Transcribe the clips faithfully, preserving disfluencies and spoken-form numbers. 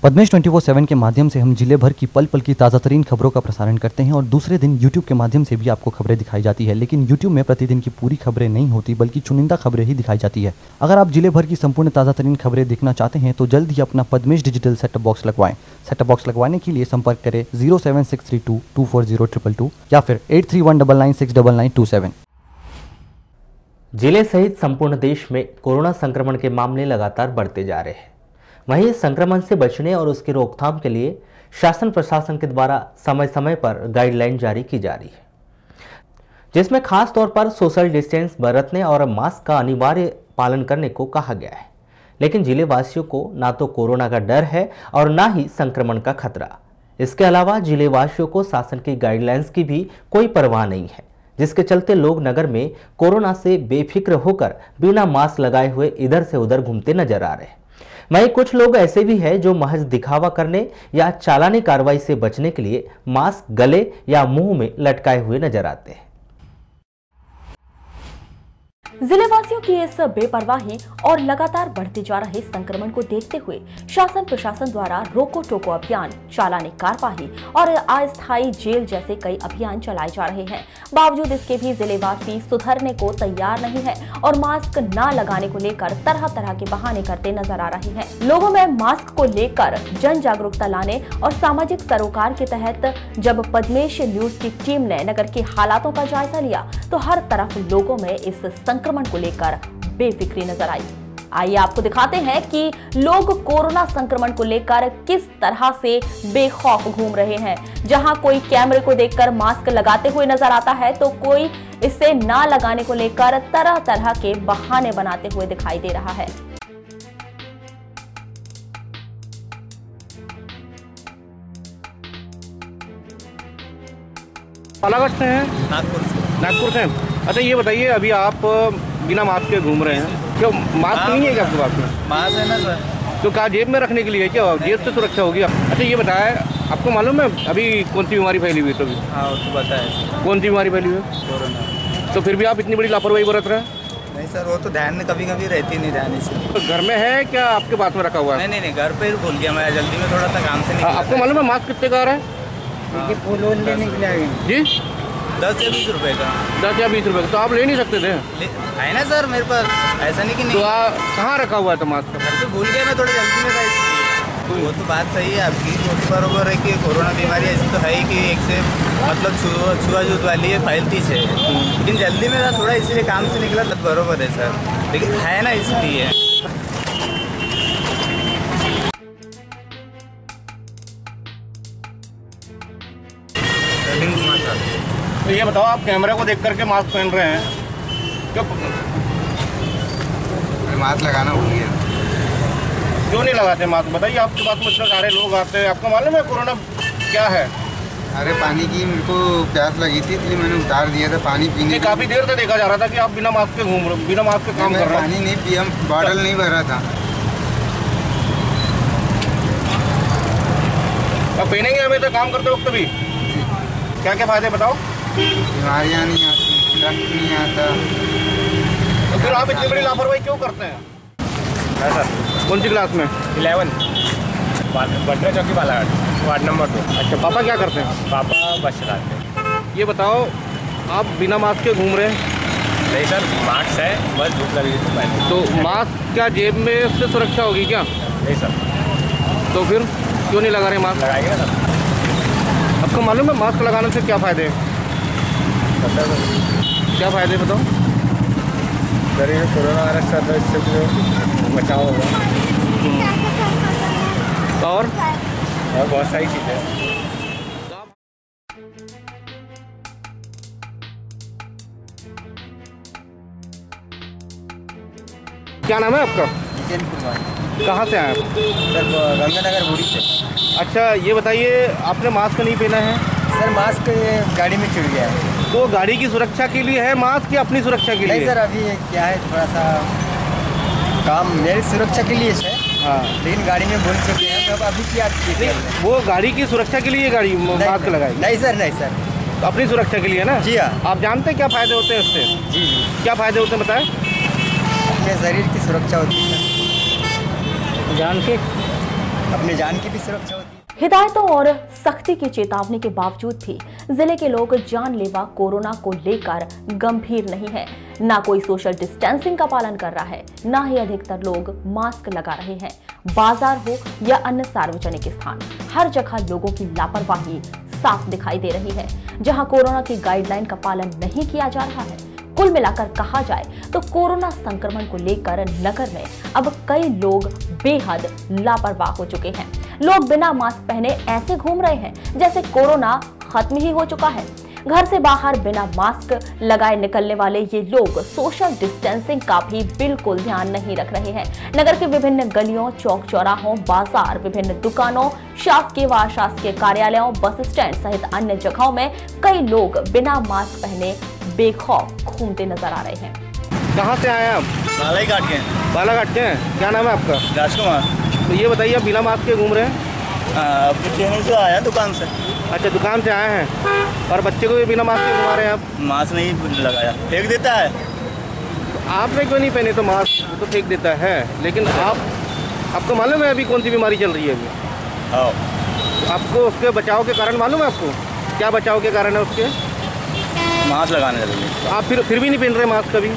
Padmesh twenty four seven के माध्यम से हम जिले भर की पल पल की ताज़ा तरीन खबरों का प्रसारण करते हैं और दूसरे दिन यूट्यूब के माध्यम से भी आपको खबरें दिखाई जाती है। लेकिन यूट्यूब में प्रतिदिन की पूरी खबरें नहीं होती बल्कि चुनिंदा खबरें ही दिखाई जाती है। अगर आप जिले भर की संपूर्ण ताज़ा तरीन खबरें देखना चाहते हैं तो जल्द ही अपना पद्मेश डिजिटल सेटअप बॉक्स लगवाएं। सेटअप बॉक्स लगवाने के लिए संपर्क करें zero seven six three two two four zero triple two या फिर eight three one double nine six double nine two seven. जिले सहित संपूर्ण देश में कोरोना संक्रमण के मामले लगातार बढ़ते जा रहे हैं। वहीं संक्रमण से बचने और उसकी रोकथाम के लिए शासन प्रशासन के द्वारा समय समय पर गाइडलाइन जारी की जा रही है, जिसमें खास तौर पर सोशल डिस्टेंस बरतने और मास्क का अनिवार्य पालन करने को कहा गया है। लेकिन जिले वासियों को ना तो कोरोना का डर है और ना ही संक्रमण का खतरा। इसके अलावा जिले वासियों को शासन की गाइडलाइंस की भी कोई परवाह नहीं है, जिसके चलते लोग नगर में कोरोना से बेफिक्र होकर बिना मास्क लगाए हुए इधर से उधर घूमते नजर आ रहे हैं। वहीं कुछ लोग ऐसे भी हैं जो महज दिखावा करने या चालानी कार्रवाई से बचने के लिए मास्क गले या मुंह में लटकाए हुए नजर आते हैं। जिले वासियों की इस बेपरवाही और लगातार बढ़ते जा रहे संक्रमण को देखते हुए शासन प्रशासन द्वारा रोको टोको अभियान, चालानी कार्यवाही और अस्थायी जेल जैसे कई अभियान चलाए जा रहे हैं। बावजूद इसके भी जिले वासी सुधरने को तैयार नहीं है और मास्क न लगाने को लेकर तरह तरह के बहाने करते नजर आ रहे हैं। लोगों में मास्क को लेकर जन जागरूकता लाने और सामाजिक सरोकार के तहत जब पद्मेश न्यूज की टीम ने नगर के हालातों का जायजा लिया तो हर तरफ लोगों में इस संक्रमण को लेकर बेफिक्री नजर आई। आइए आपको दिखाते हैं कि लोग कोरोना संक्रमण को लेकर किस तरह से बेखौफ घूम रहे हैं। जहां कोई कैमरे को देखकर मास्क लगाते हुए नजर आता है तो कोई इसे ना लगाने को लेकर तरह तरह के बहाने बनाते हुए दिखाई दे रहा है। बालाघाट से हैं? नागपुर से। नागपुर से। अच्छा ये बताइए, अभी आप बिना मास्क के घूम रहे हैं, क्यों मास्क नहीं है क्या आपके पास में? मास्क है ना सर। तो क्या जेब में रखने के लिए क्या, जेब से सुरक्षा होगी? अच्छा ये बताएं, आपको मालूम है अभी कौन सी बीमारी फैली हुई है? तो अभी हाँ वो तो बताया। कौन सी बीमारी फैली हुई है? कोरोना। तो फिर भी आप इतनी बड़ी लापरवाही बरत रहे हैं? नहीं सर, वो तो ध्यान में कभी कभी रहती नहीं, ध्यान इसलिए। तो घर में है क्या आपके पास में रखा हुआ है? नहीं नहीं नहीं, घर पे ही भूल गया मैं, जल्दी में थोड़ा सा काम से निकला। आपको मालूम है मास्क कितने का आ रहा है? फूल वूल लेने के लिए जी दस या बीस रुपए का। दस या बीस रुपए का? तो आप ले नहीं सकते थे? है ना सर मेरे पास, ऐसा नहीं कि नहीं। तो आप कहाँ रखा हुआ है तो मास्क? घर पे भूल गया मैं, थोड़ी जल्दी में था इसलिए। वो तो बात सही है आपकी, वो तो बरोबर है कि कोरोना बीमारी ऐसी तो है ही कि एक से मतलब छुआ छुआछूत वाली है, फैलती से। लेकिन जल्दी में था थोड़ा, इसलिए काम से निकला तब बरोबर है सर, लेकिन है ना इसलिए। तो ये बताओ, आप कैमरे को देख करके मास्क पहन रहे हैं, क्यों मास्क लगाना भूल गया। क्यों नहीं लगाते मास्क? बताइए, आपके पास में इतने सारे लोग आते हैं, आपको मालूम है कोरोना क्या है? अरे पानी की मेरे को प्यास लगी थी इसलिए मैंने उतार दिया था पानी पीने। काफी देर से देखा जा रहा था कि आप बिना मास्क के घूम रहे, बिना मास्क के काम कर रहे हैं। पानी नहीं पिया, बॉटल नहीं भरा था। अब पहनेंगे हमेशा काम करते वक्त भी? क्या क्या फायदे बताओ? बीमारियाँ नहीं आती, रक्त नहीं आता। तो फिर आप इतनी बड़ी लापरवाही क्यों करते हैं? सर कौन सी क्लास में? इलेवन, बटरा चौकी बालाघाट, वार्ड नंबर दो। अच्छा, पापा क्या करते हैं? पापा बस चलाते हैं। ये बताओ, आप बिना मास्क के घूम रहे हैं? नहीं सर, मास्क है, बस धूप लगी तो पहले। तो मास्क क्या जेब में से सुरक्षा होगी क्या? नहीं सर। तो फिर क्यों नहीं लगा रहे मास्क? लगाएंगे ना सर। आपको मालूम है मास्क लगाने से क्या फ़ायदे हैं? क्या फ़ायदे बताओ? शरीर में कोरोना वायरस का तो इससे जो बचाव होगा, और और बहुत सारी चीज़ें। क्या नाम है आपका? जितेंद्र कुमार। कहाँ से आए आप? सर गंगानगर बुरी से। अच्छा ये बताइए, आपने मास्क नहीं पहना है? सर मास्क गाड़ी में चढ़ गया है। तो गाड़ी की सुरक्षा के लिए है मास्क या अपनी सुरक्षा के लिए? नहीं सर, अभी क्या है थोड़ा सा काम मेरी सुरक्षा के लिए है। हाँ, लेकिन गाड़ी में बोल चुके हैं, तो अब अभी क्या? वो गाड़ी की सुरक्षा के लिए गाड़ी मास्क लगाएगी? नहीं सर, नहीं सर, तो अपनी सुरक्षा के लिए ना? जी हाँ। आप जानते हैं क्या फ़ायदे होते हैं उससे? जी जी। क्या फ़ायदे होते हैं बताएं? अपने शरीर की सुरक्षा होती है। जान के अपनी जान की भी सुरक्षा होती है। हिदायतों और सख्ती की चेतावनी के बावजूद भी जिले के लोग जानलेवा कोरोना को लेकर गंभीर नहीं है। ना कोई सोशल डिस्टेंसिंग का पालन कर रहा है, ना ही अधिकतर लोग मास्क लगा रहे हैं। बाजार हो या अन्य सार्वजनिक स्थान, हर जगह लोगों की लापरवाही साफ दिखाई दे रही है। जहां कोरोना की गाइडलाइन का पालन नहीं किया जा रहा है। कुल मिलाकर कहा जाए तो कोरोना संक्रमण को लेकर नगर में अब कई लोग बेहद लापरवाह हो चुके हैं। लोग बिना मास्क पहने ऐसे घूम रहे हैं जैसे कोरोना खत्म ही हो चुका है। घर से बाहर बिना मास्क लगाए निकलने वाले ये लोग सोशल डिस्टेंसिंग का भी बिल्कुल ध्यान नहीं रख रहे हैं। नगर के विभिन्न गलियों, चौक चौराहों, बाजार, विभिन्न दुकानों, शासकीय व अशासकीय कार्यालयों, बस स्टैंड सहित अन्य जगहों में कई लोग बिना मास्क पहने बेखौफ घूमते नजर आ रहे हैं। कहाँ से आए आप? बालाघाट के हैं। बालाघाट के हैं। क्या नाम है आपका? राजकुमार। तो ये बताइए, आप बिना मास्क के घूम रहे हैं? अब ट्रेन से आया दुकान से। अच्छा, दुकान से आए हैं और बच्चे को भी बिना मास्क के घुमा रहे हैं आप? मास्क नहीं लगाया, फेंक देता है। तो आपने क्यों नहीं पहने? तो मास्क तो फेंक देता है, लेकिन आप आपको मालूम है अभी कौन सी बीमारी चल रही है अभी? हाँ। तो आपको उसके बचाव के कारण मालूम है? आपको क्या बचाव के कारण है उसके? मास्क लगाने लगे। तो आप फिर फिर भी नहीं पहन रहे मास्क कभी?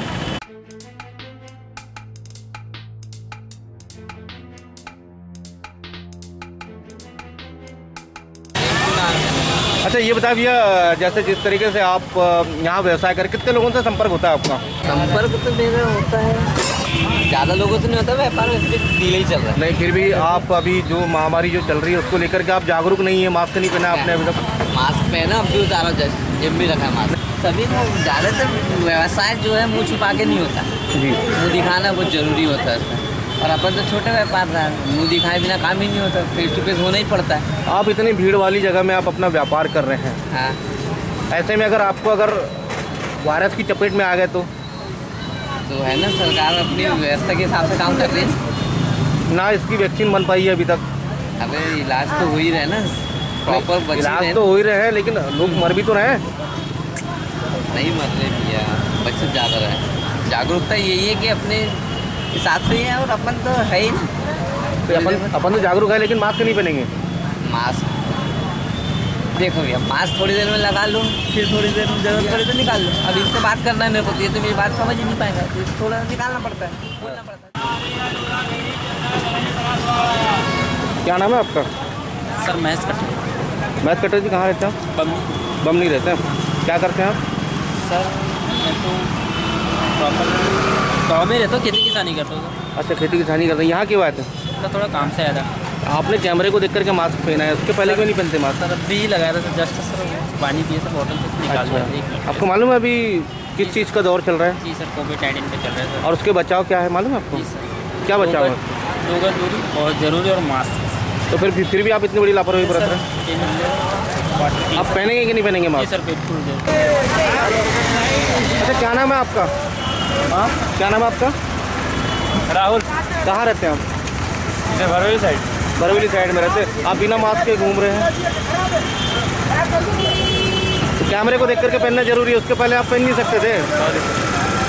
अच्छा, ये बता भैया, जैसे जिस तरीके से आप यहाँ व्यवसाय कर, कितने लोगों से संपर्क होता है आपका? संपर्क तो मेरा होता है, ज़्यादा लोगों से नहीं होता, व्यापार डील ही चल रहा है। नहीं, फिर भी आप अभी जो महामारी जो चल रही है उसको लेकर के आप जागरूक नहीं है? मास्क नहीं पहना आपने अभी तक? मास्क पहना, अब भी उतारा, जेब में रखा है मास्क। सभी को ज़्यादातर व्यवसाय जो है मुँह छुपा के नहीं होता जी, मुँह दिखाना बहुत ज़रूरी होता है उसमें। और अपन तो छोटे व्यापार रहा है, मुँह दिखाए बिना काम ही नहीं होता, फेस टू फेस होना ही पड़ता है। आप इतनी भीड़ वाली जगह में आप अपना व्यापार कर रहे हैं, हाँ, ऐसे में अगर आपको अगर वायरस की चपेट में आ गए तो तो है ना, सरकार अपनी व्यवस्था के हिसाब से काम कर रही है ना। इसकी वैक्सीन बन पाई है अभी तक? अबे इलाज तो हो ही रहे ना, प्रॉपर बची इलाज रहे। तो हो ही रहे हैं, लेकिन लोग मर भी तो रहे हैं। नहीं मर रहे भैया, बच्चे ज़्यादा रहे। जागरूकता यही है कि अपने हिसाब से ही है, और अपन तो है ही ना। तो अपन अपन तो जागरूक है, लेकिन मास्क नहीं पहनेंगे। मास्क देखो भैया, मास्क थोड़ी देर में लगा लूँ, फिर थोड़ी देर में जरूरत पड़े तो निकाल लूँ। अब इससे बात करना है मेरे को, ये तो मेरी बात समझ ही नहीं पाएगा, तो थोड़ा निकालना पड़ता है, बोलना पड़ता है। क्या नाम है आपका? सर महेश कटर। महेश कटर जी, कहाँ रहते हैं? बम बम नहीं रहते हैं। क्या करते हैं आप? सर मैं तो प्रॉपर गाँव में रहता हूँ, खेती किसानी करता हूँ। अच्छा, खेती किसानी करते हैं। यहाँ की बात है सर, थोड़ा काम से आया था। आपने कैमरे को देख करके मास्क पहना है, उसके पहले क्यों नहीं पहनते मास्क? सर अभी लगाया था सर, जस्ट सर पानी पिए सर, बॉटल से निकाल लिया। आपको मालूम है अभी किस चीज़ का दौर चल रहा है? जी सर, कोविड नाइन्टीन पे चल रहा है सर। और उसके बचाव क्या है मालूम है आपको? जी सर। क्या बचाव है? दो गज दूरी बहुत ज़रूरी, और मास्क। तो फिर फिर भी आप इतनी बड़ी लापरवाही बरत रहे हैं। आप पहनेंगे कि नहीं पहनेंगे जी मास्क? सर, बिल्कुल। अच्छा, क्या नाम है आपका? हाँ, क्या नाम है आपका? राहुल। कहाँ रहते हैं आप? बरौली साइड। बरौली साइड में रहते हैं। आप बिना मास्क के घूम रहे हैं। तो कैमरे को देख करके पहनना जरूरी है, उसके पहले आप पहन नहीं सकते थे?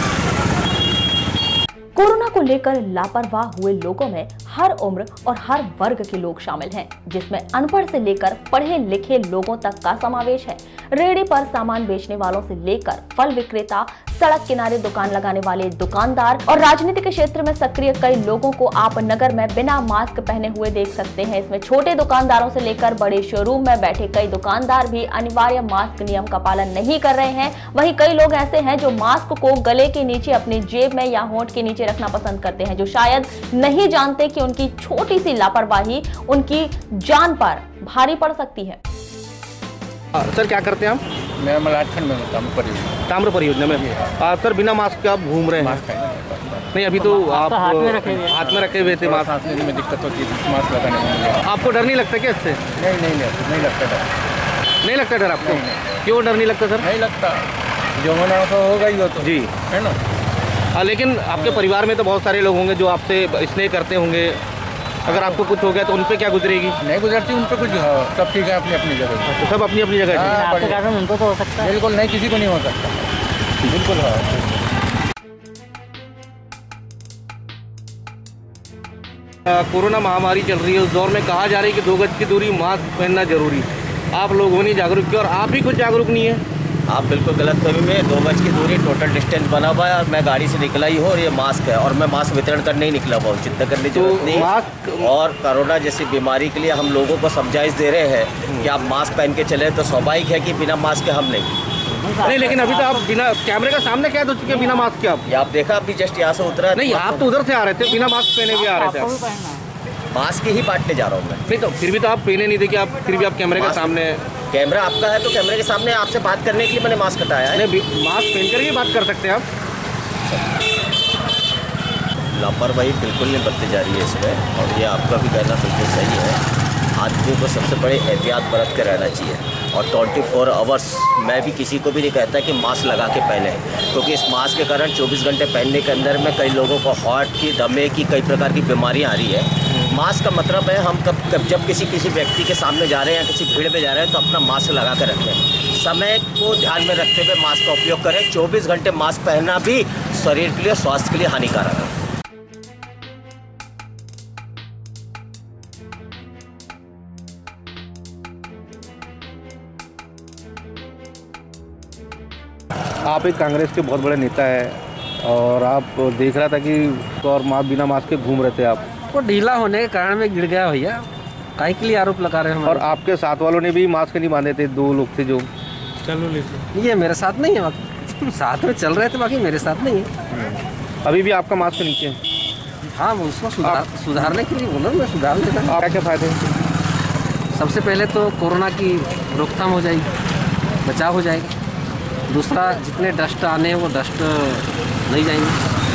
कोरोना को लेकर लापरवाह हुए लोगों में हर उम्र और हर वर्ग के लोग शामिल हैं, जिसमें अनपढ़ से लेकर पढ़े लिखे लोगों तक का समावेश है। रेहड़ी पर सामान बेचने वालों से लेकर फल विक्रेता, सड़क किनारे दुकान लगाने वाले दुकानदार और राजनीति के क्षेत्र में सक्रिय कई लोगों को आप नगर में बिना मास्क पहने हुए देख सकते हैं। इसमें छोटे दुकानदारों से लेकर बड़े शोरूम में बैठे कई दुकानदार भी अनिवार्य मास्क नियम का पालन नहीं कर रहे हैं। वहीं कई लोग ऐसे हैं जो मास्क को गले के नीचे, अपनी जेब में या होंठ के नीचे रखना पसंद करते हैं, जो शायद नहीं जानते कि उनकी छोटी सी लापरवाही उनकी जान पर भारी पड़ सकती है। आ, सर क्या करते हैं आप? मैं मलाटखंड में हूँ, ताम्र परियोजना। ताम्र परियोजना में। आ, सर बिना मास्क के आप घूम रहे हैं? नहीं, अभी तो आप हाथ में रखे हुए हाथ में रखे हुए थे मास्क। सांस लेने में दिक्कत होती है मास्क लगाने में। आपको डर नहीं लगता क्या इससे? नहीं नहीं नहीं नहीं लगता डर। नहीं लगता डर आपको? क्यों डर नहीं लगता सर? नहीं लगता, जो होना तो होगा ही हो तो जी, है ना। हाँ, लेकिन आपके परिवार में तो बहुत सारे लोग होंगे जो आपसे स्नेह करते होंगे, अगर आपको कुछ हो गया तो उन पे क्या गुजरेगी? नहीं गुजरती उन पर कुछ, सब ठीक है अपनी अपनी जगह। तो सब अपनी अपनी जगह। हाँ, आपके कारण उनको तो हो सकता है? बिल्कुल नहीं, किसी को नहीं हो सकता, बिल्कुल। हाँ। कोरोना महामारी चल रही है, उस दौर में कहा जा रहा है कि दो गज की दूरी, मास्क पहनना जरूरी। आप लोग हो नहीं जागरूक किए और आप ही कुछ जागरूक नहीं है। आप बिल्कुल गलत फहमी में, दो गज की दूरी टोटल डिस्टेंस बना हुआ है और मैं गाड़ी से निकला ही हूँ और ये मास्क है और मैं मास्क वितरण करने ही निकला हुआ हूँ। चिंता करने की जरूरत नहीं। मास्क और कोरोना जैसी बीमारी के लिए हम लोगों को समझाइश दे रहे हैं कि आप मास्क पहन के चले, तो स्वाभाविक है कि बिना मास्क के हम नहीं नहीं लेकिन अभी तो आप बिना कैमरे का सामने कैद हो चुके हैं बिना मास्क के। आप ये आप देखा, अभी जस्ट यहाँ से उतरा नहीं, आप तो उधर से आ रहे थे, बिना मास्क पहने भी आ रहे थे। मास्क ही बांटने जा रहा हूँ मैं। नहीं तो फिर भी तो आप पहने नहीं थे कि आप फिर भी आप कैमरे के सामने। कैमरा आपका है तो कैमरे के सामने आपसे बात करने के लिए मैंने मास्क हटाया है। नहीं, मास्क पहन कर ही बात कर सकते हैं आप। लापरवाही बिल्कुल नहीं बरती जा रही है इसमें और ये आपका भी कहना बिल्कुल सही है। आदमी को सबसे बड़े एहतियात बरत कर रहना चाहिए और चौबीस आवर्स मैं भी किसी को भी नहीं कहता कि मास्क लगा के पहने, क्योंकि इस मास्क के कारण चौबीस घंटे पहनने के अंदर में कई लोगों को हार्ट की, दमे की, कई प्रकार की बीमारियां आ रही है। मास्क का मतलब है हम कब कब जब किसी किसी व्यक्ति के सामने जा रहे हैं या किसी भीड़ में जा रहे हैं तो अपना मास्क लगा कर रखें। समय को ध्यान में रखते हुए मास्क का उपयोग करें। चौबीस घंटे मास्क पहनना भी शरीर के लिए, स्वास्थ्य के लिए हानिकारक है। आप एक कांग्रेस के बहुत बड़े नेता है और आप देख रहा था कि और मास्क बिना मास्क के घूम रहे थे आप। वो ढीला होने के कारण में गिर गया भैया, काहे के लिए आरोप लगा रहे हैं। और आपके साथ वालों ने भी मास्क नहीं बांधे थे, दो लोग थे जो। चलो लेते ये मेरे साथ नहीं है, बाकी साथ में चल रहे थे, बाकी मेरे साथ नहीं है। अभी भी आपका मास्क नीचे है? हाँ, वो उसको सुधार सुधारने के लिए बोलो, मैं सुधार लेता हूँ। क्या क्या फायदे? सबसे पहले तो कोरोना की रोकथाम हो जाएगी, बचाव हो जाएगा। दूसरा, जितने डस्ट आने हैं वो डस्ट नहीं जाएंगे।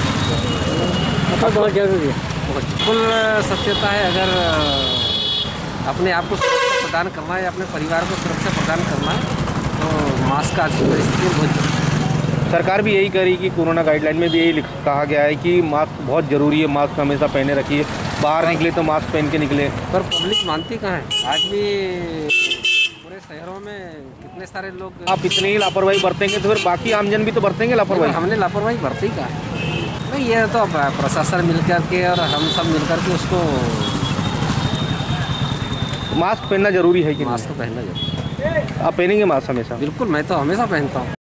बहुत जरूरी है, बिल्कुल सत्यता है। अगर अपने आप को सुरक्षा प्रदान करना है, अपने परिवार को सुरक्षा प्रदान करना है तो मास्क का आज की परिस्थिति में बहुत। सरकार भी यही करी कि कोरोना गाइडलाइन में भी यही कहा गया है कि मास्क बहुत ज़रूरी है, मास्क हमेशा पहने रखिए, बाहर निकले तो मास्क पहन के निकले। पर पब्लिक मानती कहाँ है? आज भी पूरे शहरों में कितने सारे लोग। आप इतनी ही लापरवाही बरतेंगे तो फिर बाकी आमजन भी तो बरतेंगे लापरवाही। हमने लापरवाही बरती कहाँ है? नहीं, ये तो प्रशासन मिलकर के और हम सब मिलकर के उसको। मास्क पहनना जरूरी है कि मास्क पहनना जरूरी है। आप पहनेंगे मास्क हमेशा? बिल्कुल, मैं तो हमेशा पहनता हूँ।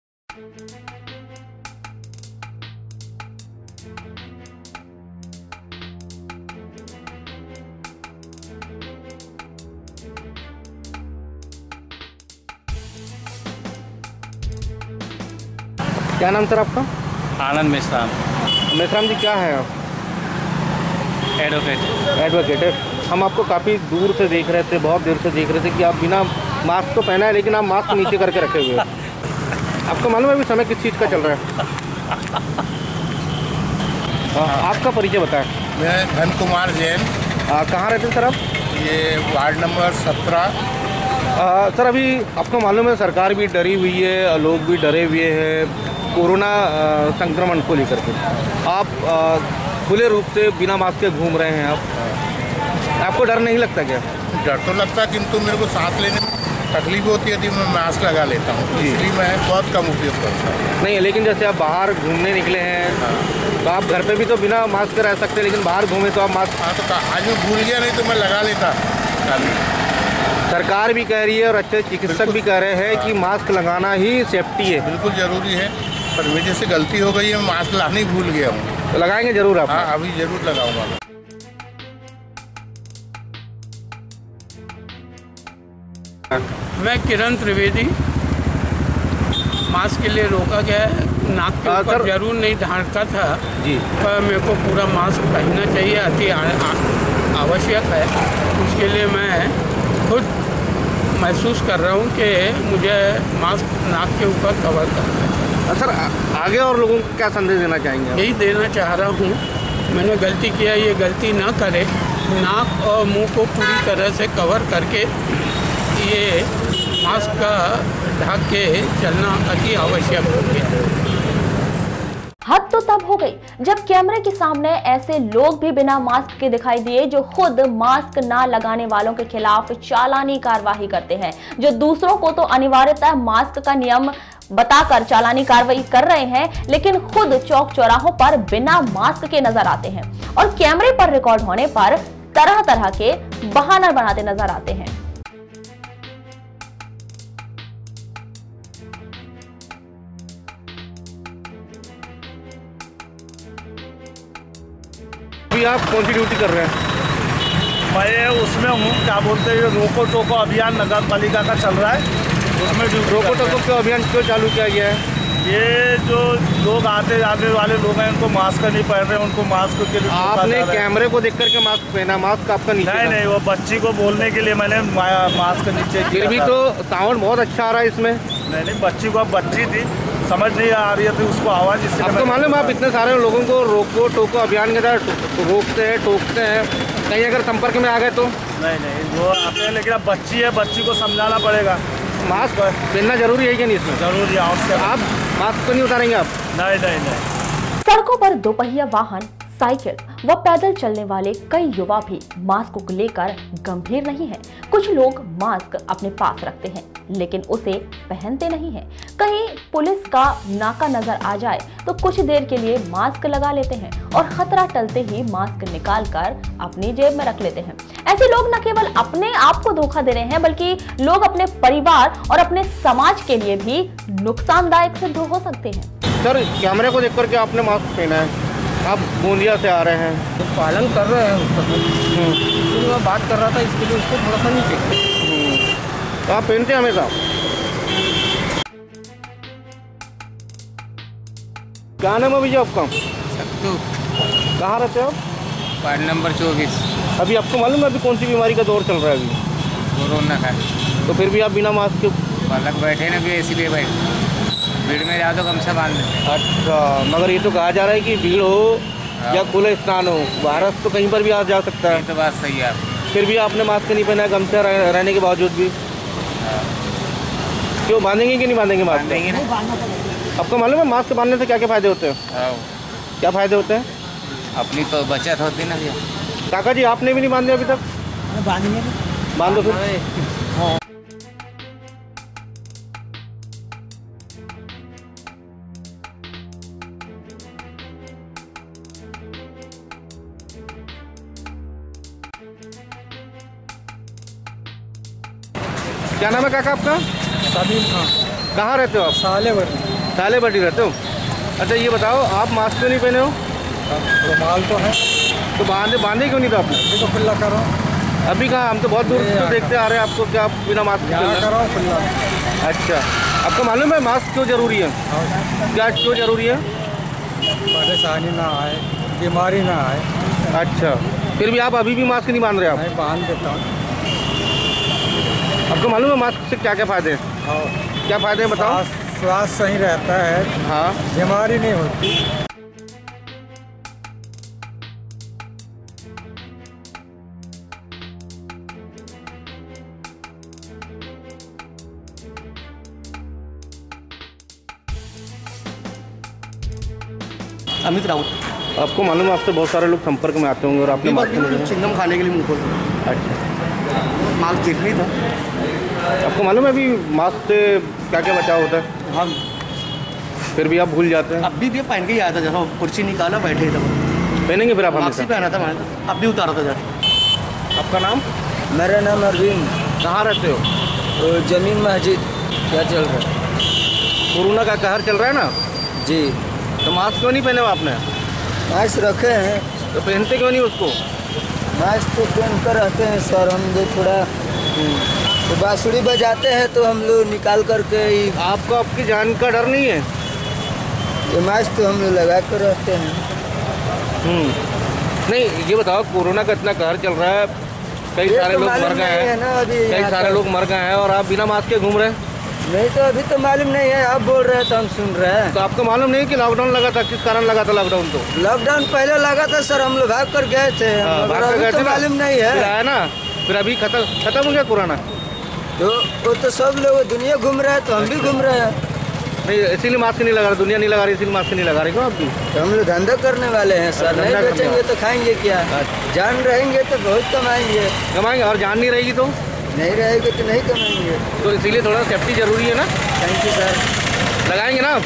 क्या नाम सर आपका? आनंद मेश्राम। मेश्राम जी, क्या है आप? एडवोकेट। एडवोकेट है। हम आपको काफ़ी दूर से देख रहे थे, बहुत देर से देख रहे थे कि आप बिना मास्क तो पहना है लेकिन आप मास्क नीचे करके रखे हुए हैं। आपको मालूम है अभी समय किस चीज़ का चल रहा है? आ, आपका परिचय बताएं। मैं धन कुमार जैन। कहाँ रहते हैं सर आप? ये वार्ड नंबर सत्रह। सर, अभी आपको मालूम है सरकार भी डरी हुई है, लोग भी डरे हुए हैं कोरोना संक्रमण को लेकर के। आप खुले रूप से बिना मास्क के घूम रहे हैं, आप आपको डर नहीं लगता क्या? डर तो लगता है, किंतु मेरे को सांस लेने में तकलीफ होती है यदि मैं मास्क लगा लेता हूँ, इसलिए मैं बहुत कम उपयोग करता हूँ। नहीं, लेकिन जैसे आप बाहर घूमने निकले हैं तो आप घर पे भी तो बिना मास्क के रह सकते हैं, लेकिन बाहर घूमे तो आप मास्क। हाँ, तो आज मैं भूल गया, नहीं तो मैं लगा लेता। सरकार भी कह रही है और अच्छे चिकित्सक भी कह रहे हैं कि मास्क लगाना ही सेफ्टी है। बिल्कुल ज़रूरी है, पर मेरे से गलती हो गई है, मैं मास्क लाना ही भूल गया हूँ। तो लगाएंगे जरूर आप? हाँ, अभी जरूर लगाऊंगा। मैं किरण त्रिवेदी। मास्क के लिए रोका गया है, नाक के ऊपर जरूर नहीं ढांका था जी, पर मेरे को पूरा मास्क पहनना चाहिए, अति आवश्यक है। उसके लिए मैं खुद महसूस कर रहा हूँ कि मुझे मास्क नाक के ऊपर कवर करना है। सर, आगे और लोगों को क्या संदेश देना चाहेंगे? यही देना चाह रहा हूँ, मैंने गलती किया, ये गलती ना करे। नाक और मुंह को पूरी तरह से कवर करके ये मास्क का ढक के चलना अति आवश्यक हो गया। हद तो तब हो गई जब कैमरे के सामने ऐसे लोग भी बिना मास्क के दिखाई दिए जो खुद मास्क ना लगाने वालों के खिलाफ चालानी कार्रवाई करते हैं, जो दूसरों को तो अनिवार्यतः मास्क का नियम बताकर चालानी कार्रवाई कर रहे हैं, लेकिन खुद चौक चौराहों पर बिना मास्क के नजर आते हैं और कैमरे पर रिकॉर्ड होने पर तरह तरह के बहाना बनाते नजर आते हैं। अभी आप कौन सी ड्यूटी कर रहे हैं? मैं उसमें हूँ, क्या बोलते हैं, रोको टोको अभियान नगर पालिका का चल रहा है, उसमें रोको टोको क्यों अभियान क्यों चालू किया गया है? ये जो लोग आते जाने वाले लोग हैं उनको मास्क नहीं पहन रहे, उनको मास्क के लिए आपने कैमरे को देख करके मास्क पहना, मास्क आपका नीचे नहीं नहीं वो बच्ची को बोलने के लिए मैंने मास्क नीचे फिर भी तो साउंड बहुत अच्छा आ रहा है इसमें। नहीं नहीं बच्ची को, अब बच्ची थी, समझ नहीं आ रही थी उसको आवाज़, इससे आपको मालूम है आप इतने सारे लोगों को रोको टोको अभियान के तहत रोकते हैं, टोकते हैं, कहीं अगर संपर्क में आ गए तो? नहीं नहीं वो आते हैं, लेकिन अब बच्ची है, बच्ची को समझाना पड़ेगा। मास्क पहनना जरूरी है कि नहीं इसमें? जरूरी है। और आप मास्क तो नहीं उतारेंगे आप? नहीं नहीं नहीं। सड़कों पर दोपहिया वाहन, साइकिल व पैदल चलने वाले कई युवा भी मास्क को लेकर गंभीर नहीं हैं। कुछ लोग मास्क अपने पास रखते हैं लेकिन उसे पहनते नहीं हैं। कहीं पुलिस का नाका नजर आ जाए तो कुछ देर के लिए मास्क लगा लेते हैं और खतरा टलते ही मास्क निकालकर अपनी जेब में रख लेते हैं। ऐसे लोग न केवल अपने आप को धोखा दे रहे हैं बल्कि लोग अपने परिवार और अपने समाज के लिए भी नुकसानदायक सिद्ध हो सकते हैं। सर कैमरे को देख करके आपने मास्क पहना है, आप बूंदिया से आ रहे हैं, तो पालन कर रहे हैं उसका, तो मैं बात कर रहा था इसके लिए उसको थोड़ा सा नीचे तो आप पहनते हैं हमेशा? क्या नाम है भैया आपका? सत्तू। कहाँ रहते हो? वार्ड नंबर चौबीस। अभी आपको मालूम है अभी कौन सी बीमारी का दौर चल रहा है? अभी कोरोना का। तो फिर भी आप बिना मास्क के बालक बैठे ना भी इसीलिए बैठे, भीड़ में जाओ तो कम से बांध देते। अच्छा, मगर ये तो कहा जा रहा है कि भीड़ हो या खुले स्थान हो, वायरस तो कहीं पर भी आ जा सकता है। ये तो बात सही है। फिर भी आपने मास्क नहीं पहना है गमछा रहने के बावजूद भी, क्यों बांधेंगे कि नहीं बांधेंगे मास्क? बांधेंगे ना। आपको मालूम है मास्क बांधने से क्या क्या फायदे होते हैं? क्या फायदे होते हैं? अपनी तो बचत होती ना भैया। काका जी आपने भी नहीं बांधे अभी तक? बांधेंगे, बांधो फिर। क्या नाम है काका आपका? साबिर खान। कहाँ रहते हो आप? साले बड़ी। साले बड़ी रहते हो? अच्छा ये बताओ आप मास्क क्यों नहीं पहने हो? रुमाल तो है। तो बांधे बांधे क्यों नहीं था आपने? अभी तो खुला कर रहा हूँ। अभी कहाँ, हम तो बहुत दूर से देखते आ रहे हैं आपको, क्या आप बिना मास्क के कर रहा हूँ खुला। अच्छा, आपको मालूम है मास्क क्यों जरूरी है? क्या क्यों जरूरी है? परेशानी ना आए, बीमारी ना आए। अच्छा, फिर भी आप अभी भी मास्क नहीं बांध रहे? आप? मैं बांध देता हूँ। आपको मालूम है मास्क से क्या क्या फायदे हैं? क्या फायदे हैं बताओ? स्वास्थ्य सही रहता है। हाँ, बीमारी नहीं होती। अमित राउत। आपको मालूम है आपसे बहुत सारे लोग संपर्क में आते होंगे और आपने मास्क नहीं? चिंगम खाने के लिए मुंह खोल। अच्छा, मास्क देख नहीं था। आपको मालूम है अभी मास्क से क्या क्या बचाव होता है? हाँ, फिर भी आप भूल जाते हैं। अभी भी पहन के ही आया था, जरा कुर्सी निकाला बैठे थे। पहनेंगे फिर आप? मास्क ही पहना था मैंने, अब भी उतारा था जाके। आपका नाम? मेरा नाम अरविंद। कहाँ रहते हो? जमीन मस्जिद। क्या चल रहा है? कोरोना का कहर चल रहा है ना जी। तो मास्क क्यों नहीं पहने हो आपने? मास्क रखे हैं। तो पहनते क्यों नहीं उसको? मास्क तो पहन कर रहते हैं सर, हम लोग थोड़ा तो बांसुरी बजाते हैं तो हम लोग निकाल करके ही। आपको आपकी जान का डर नहीं है? ये मास्क तो हम लोग लगा कर रहते हैं। हम्म नहीं, ये बताओ कोरोना का इतना कहर चल रहा है, कई सारे लोग मर गए हैं, कई सारे लोग मर गए हैं और आप बिना मास्क के घूम रहे हैं? नहीं तो अभी तो मालूम नहीं है, आप बोल रहे हैं तो हम सुन रहे हैं। तो आपको मालूम नहीं कि लॉकडाउन लगा था? किस कारण लगा था लॉकडाउन? तो लॉकडाउन पहले लगा था सर, हम लोग भाग कर गए थे। हाँ, भाग कर गए थे, मालूम नहीं है। फिर आया ना, फिर अभी खत्म खत्म हो गया कोरोना। तो वो तो सब लोग दुनिया घूम रहे हैं तो हम भी घूम रहे हैं। नहीं, इसीलिए मास्क नहीं लगा रहे, दुनिया नहीं लगा रही, इसीलिए मास्क नहीं लगा रही क्यों आप भी? तो हम लोग धंधा करने वाले हैं सर, नहीं बेचेंगे तो खाएंगे क्या? जान रहेंगे तो बहुत कमाएंगे। कमाएंगे, और जान नहीं रहेगी तो नहीं रहेगी तो नहीं कमाएंगे। तो इसीलिए थोड़ा सेफ्टी जरूरी है ना। Thank you sir. लगाएंगे ना आप?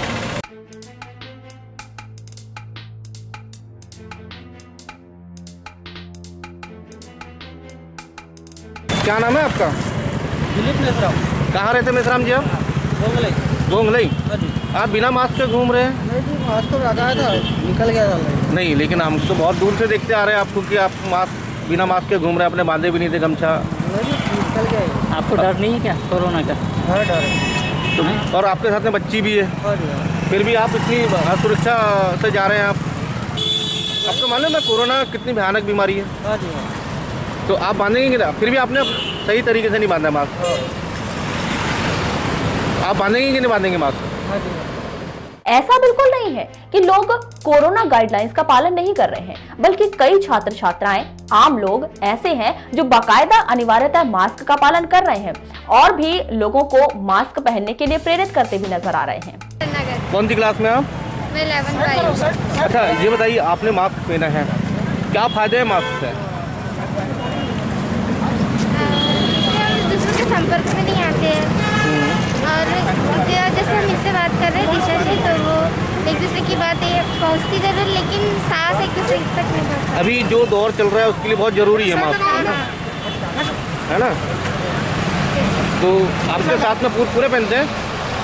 क्या नाम है आपका? दिलीप मेश्राम। कहाँ रहते मेश्राम जी आप? गोंगलई। गोंगलई। आप बिना मास्क के घूम रहे हैं? नहीं जी, मास्क तो लगाया था, निकल गया था। नहीं, लेकिन हम तो बहुत दूर से देखते आ रहे हैं आपको कि आप मास्क बिना मास्क के घूम रहे हैं, अपने बांधे भी नहीं थे गमछा। निकल गया। आपको डर नहीं है क्या कोरोना का? हाँ डर है। तो और आपके साथ में बच्ची भी है, फिर भी आप इतनी सुरक्षा से जा रहे हैं। आप आपको मालूम है कोरोना कितनी भयानक बीमारी है? हाँ जी हाँ। तो आप बांधेंगे ना? फिर भी आपने सही तरीके से नहीं बांधा मास्क। आप बांधेंगे कि नहीं बांधेंगे मास्क? हाँ जी। ऐसा बिल्कुल नहीं है कि लोग कोरोना गाइडलाइंस का पालन नहीं कर रहे हैं, बल्कि कई छात्र छात्राएं, आम लोग ऐसे हैं जो बाकायदा अनिवार्यतः मास्क का पालन कर रहे हैं और भी लोगों को मास्क पहनने के लिए प्रेरित करते भी नजर आ रहे हैं। कौन सी क्लास में आप? मैं इलेवन में। अच्छा, ये बताइए, आपने मास्क पहना है, क्या फायदे हैं मास्क से? दूसरों के संपर्क में नहीं आते हैं और जैसे हम इससे बात कर रहे हैं दिशा से, तो वो एक दूसरे की बातें पहुंचती जरूर, लेकिन सांस एक दूसरे तक नहीं पहुंचता। अभी जो दौर चल रहा है उसके लिए बहुत जरूरी है मास्क, है ना? तो आपके साथ में पूरे पूरे पहनते हैं?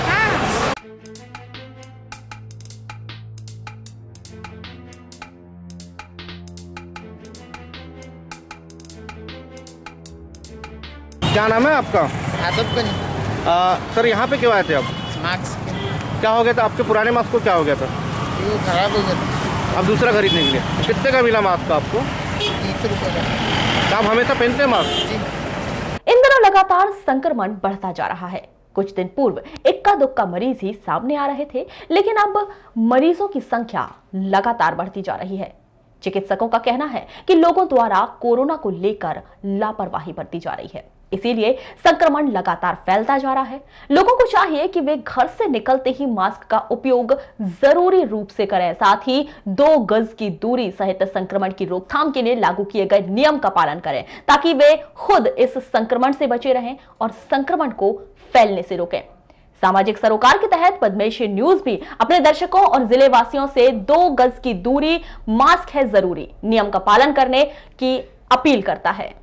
क्या नाम है आपका? आ, सर यहाँ पे क्यों आए थे आप? मास्क क्या हो गया था आपके पुराने मास्क को? क्या हो गया था? ये खराब हो गया था। अब दूसरा खरीदने के लिए कितने का मिला मास्क आपको? तीस रुपये का। आप हमेशा पहनते हैं मास्क? इन दिनों लगातार संक्रमण बढ़ता जा रहा है। कुछ दिन पूर्व इक्का दुक्का मरीज ही सामने आ रहे थे, लेकिन अब मरीजों की संख्या लगातार बढ़ती जा रही है। चिकित्सकों का कहना है कि लोगों द्वारा कोरोना को लेकर लापरवाही बरती जा रही है, इसीलिए संक्रमण लगातार फैलता जा रहा है। लोगों को चाहिए कि वे घर से निकलते ही मास्क का उपयोग जरूरी रूप से करें, साथ ही दो गज की दूरी सहित संक्रमण की रोकथाम के लिए लागू किए गए नियम का पालन करें, ताकि वे खुद इस संक्रमण से बचे रहें और संक्रमण को फैलने से रोकें। सामाजिक सरोकार के तहत पद्मेश्वर न्यूज भी अपने दर्शकों और जिले वासियों से दो गज की दूरी, मास्क है जरूरी नियम का पालन करने की अपील करता है।